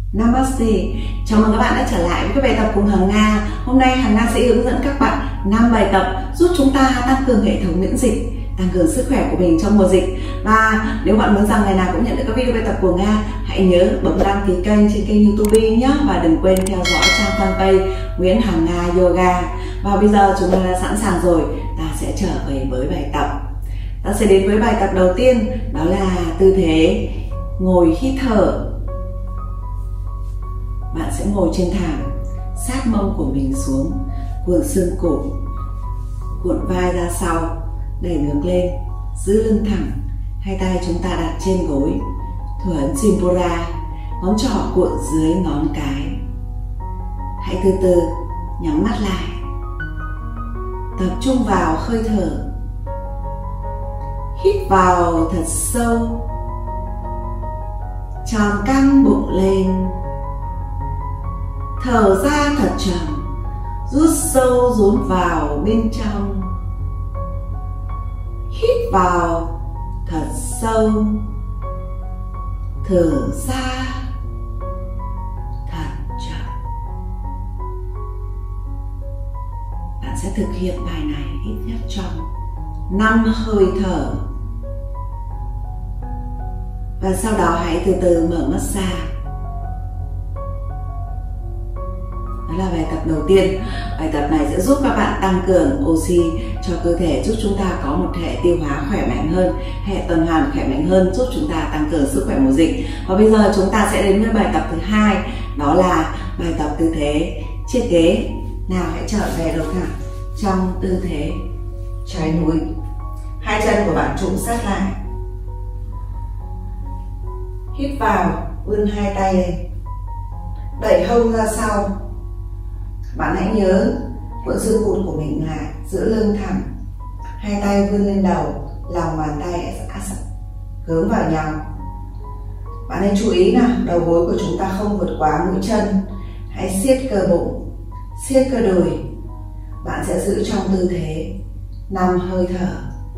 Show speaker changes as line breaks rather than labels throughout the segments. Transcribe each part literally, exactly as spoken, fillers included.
Namaste. Chào mừng các bạn đã trở lại với các bài tập cùng Hằng Nga. Hôm nay Hằng Nga sẽ hướng dẫn các bạn năm bài tập giúp chúng ta tăng cường hệ thống miễn dịch, tăng cường sức khỏe của mình trong mùa dịch. Và nếu bạn muốn rằng ngày nào cũng nhận được các video bài tập của Nga, hãy nhớ bấm đăng ký kênh trên kênh YouTube nhé, và đừng quên theo dõi trang fanpage Nguyễn Hằng Nga Yoga. Và bây giờ chúng ta đã sẵn sàng rồi, ta sẽ trở về với bài tập. Ta sẽ đến với bài tập đầu tiên, đó là tư thế ngồi hít thở. Bạn sẽ ngồi trên thảm, sát mông của mình xuống, cuộn xương cổ, cuộn vai ra sau, đẩy ngược lên, giữ lưng thẳng, hai tay chúng ta đặt trên gối, thủ ấn Simpura, ngón trỏ cuộn dưới ngón cái. Hãy từ từ nhắm mắt lại, tập trung vào hơi thở. Hít vào thật sâu, tròn căng bụng lên. Thở ra thật chậm, rút sâu dồn vào bên trong. Hít vào thật sâu, thở ra thật chậm. Bạn sẽ thực hiện bài này ít nhất trong năm hơi thở. Và sau đó hãy từ từ mở mắt ra. Đó là bài tập đầu tiên. Bài tập này sẽ giúp các bạn tăng cường oxy cho cơ thể, giúp chúng ta có một hệ tiêu hóa khỏe mạnh hơn, hệ tuần hoàn khỏe mạnh hơn, giúp chúng ta tăng cường sức khỏe mùa dịch. Và bây giờ chúng ta sẽ đến với bài tập thứ hai, đó là bài tập tư thế chiếc ghế. Nào, hãy trở về đầu thẳng trong tư thế trái núi. Hai chân của bạn chụm sát lại. Hít vào, vươn hai tay lên, đẩy hông ra sau. Bạn hãy nhớ cuộn xương cụt của mình lại, giữ lưng thẳng, hai tay vươn lên đầu, lòng bàn tay hướng vào nhau. Bạn nên chú ý nào, đầu gối của chúng ta không vượt quá mũi chân. Hãy siết cơ bụng, siết cơ đùi. Bạn sẽ giữ trong tư thế năm hơi thở.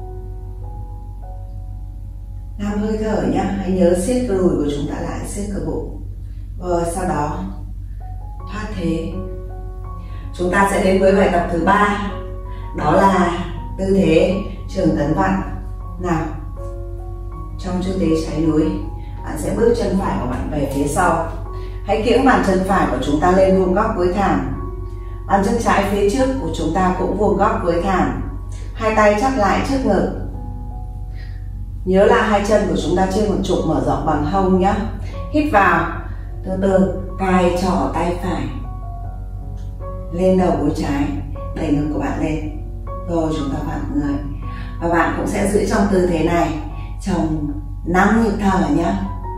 năm hơi thở nhé. Hãy nhớ siết cơ đùi của chúng ta lại, siết cơ bụng. Và sau đó thoát thế. Chúng ta sẽ đến với bài tập thứ ba, đó là tư thế trường tấn vặn. Nào, trong tư thế trái núi, bạn sẽ bước chân phải của bạn về phía sau. Hãy kiễng bàn chân phải của chúng ta lên vuông góc với thảm. Bàn chân trái phía trước của chúng ta cũng vuông góc với thảm. Hai tay chắp lại trước ngực. Nhớ là hai chân của chúng ta trên một trục mở rộng bằng hông nhé. Hít vào, từ từ cài trỏ tay phải lên đầu gối trái, đẩy ngực của bạn lên. Rồi chúng ta vặn người. Và bạn cũng sẽ giữ trong tư thế này trong năm nhịp thở nhé.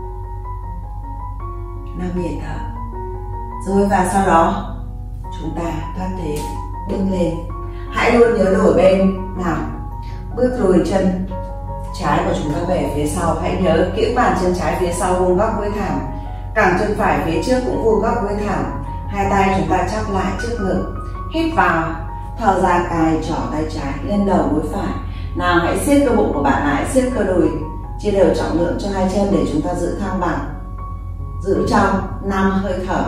năm nhịp thở. Rồi và sau đó chúng ta thoát thế, đứng lên. Hãy luôn nhớ đổi bên. Nào, bước lùi chân trái của chúng ta về phía sau. Hãy nhớ kiễng bàn chân trái phía sau vuông góc với thảm. Cẳng chân phải phía trước cũng vuông góc với thảm. Hai tay chúng ta chắp lại trước ngực. Hít vào, thở ra cài trỏ tay trái lên đầu gối phải. Nào, hãy siết cơ bụng của bạn lại, siết cơ đùi, chia đều trọng lượng cho hai chân để chúng ta giữ thăng bằng. Giữ trong năm hơi thở.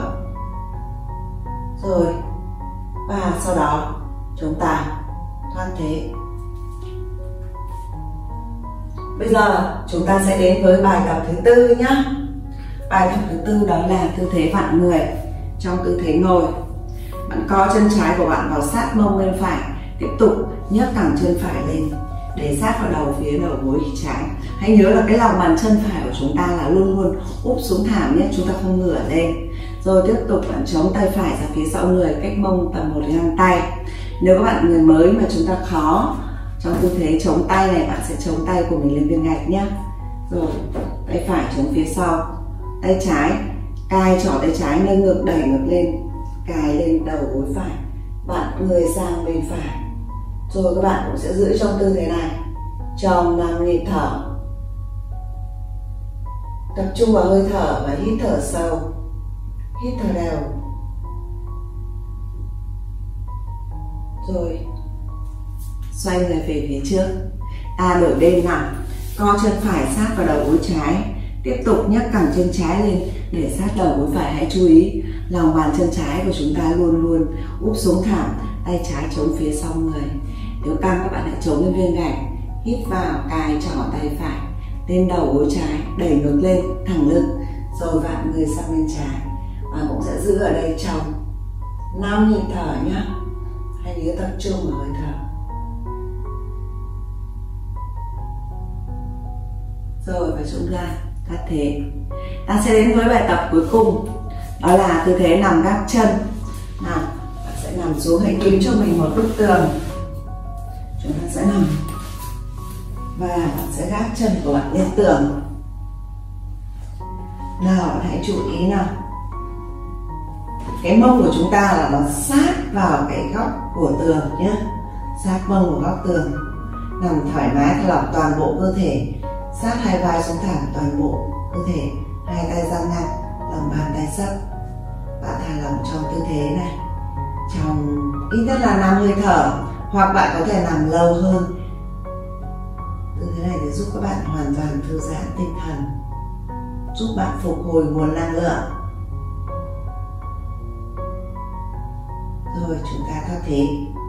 Rồi, và sau đó chúng ta thoát thế. Bây giờ chúng ta sẽ đến với bài tập thứ tư nhé. Bài tập thứ tư đó là tư thế vặn người. Trong tư thế ngồi, bạn co chân trái của bạn vào sát mông bên phải. Tiếp tục nhấc cẳng chân phải lên để sát vào đầu phía đầu gối trái. Hãy nhớ là cái lòng bàn chân phải của chúng ta là luôn luôn úp xuống thảm nhé, chúng ta không ngửa lên. Rồi tiếp tục bạn chống tay phải ra phía sau người, cách mông tầm một gang tay. Nếu các bạn người mới mà chúng ta khó trong tư thế chống tay này, bạn sẽ chống tay của mình lên viên gạch nhé. Rồi tay phải chống phía sau, tay trái cài trỏ tay trái nâng ngực, đẩy ngực lên, cài lên đầu gối phải, bạn người sang bên phải. Rồi các bạn cũng sẽ giữ trong tư thế này trong năm nhịp thở. Tập trung vào hơi thở và hít thở sâu, hít thở đều. Rồi xoay người về phía trước. Ta đổi bên nào, co chân phải sát vào đầu gối trái, Tiếp tục nhấc cẳng chân trái lên để sát đầu gối phải. Hãy chú ý lòng bàn chân trái của chúng ta luôn luôn úp xuống thảm, tay trái chống phía sau người. Nếu căng các bạn hãy chống lên viên gạch, hít vào cài trỏ tay phải lên đầu gối trái, đẩy ngược lên thẳng lưng, rồi vặn người sang bên trái. Và cũng sẽ giữ ở đây trong năm nhịp thở nhé. Hãy nhớ tập trung vào hơi thở. Rồi và chúng ta thắt thế. Ta sẽ đến với bài tập cuối cùng, đó là tư thế nằm gác chân. Nào, bạn sẽ nằm xuống, hãy kiếm cho mình một bức tường. Chúng ta sẽ nằm và bạn sẽ gác chân của bạn lên tường. Nào, bạn hãy chú ý nào, cái mông của chúng ta là nó sát vào cái góc của tường nhé, sát mông của góc tường. Nằm thoải mái, thả lỏng toàn bộ cơ thể, sát hai vai xuống thẳng toàn bộ cơ thể, hai tay ra ngăn, lòng bàn tay sấp. Bạn thả lỏng trong tư thế này trong ít nhất là năm hơi thở, hoặc bạn có thể nằm lâu hơn. Tư thế này để giúp các bạn hoàn toàn thư giãn tinh thần, giúp bạn phục hồi nguồn năng lượng. Rồi chúng ta thoát thế.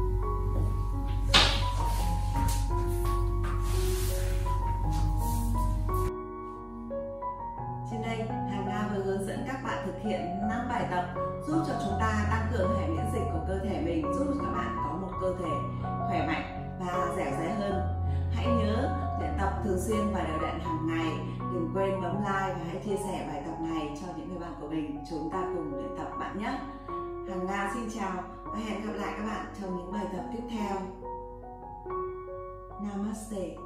Trên đây Hằng Nga vừa hướng dẫn các bạn thực hiện năm bài tập giúp cho chúng ta tăng cường hệ miễn dịch của cơ thể mình, giúp cho các bạn có một cơ thể khỏe mạnh và dẻo dai hơn. Hãy nhớ luyện tập thường xuyên và đều đặn hàng ngày. Đừng quên bấm like và hãy chia sẻ bài tập này cho những người bạn của mình. Chúng ta cùng luyện tập bạn nhé. Hằng Nga xin chào và hẹn gặp lại các bạn trong những bài tập tiếp theo. Namaste.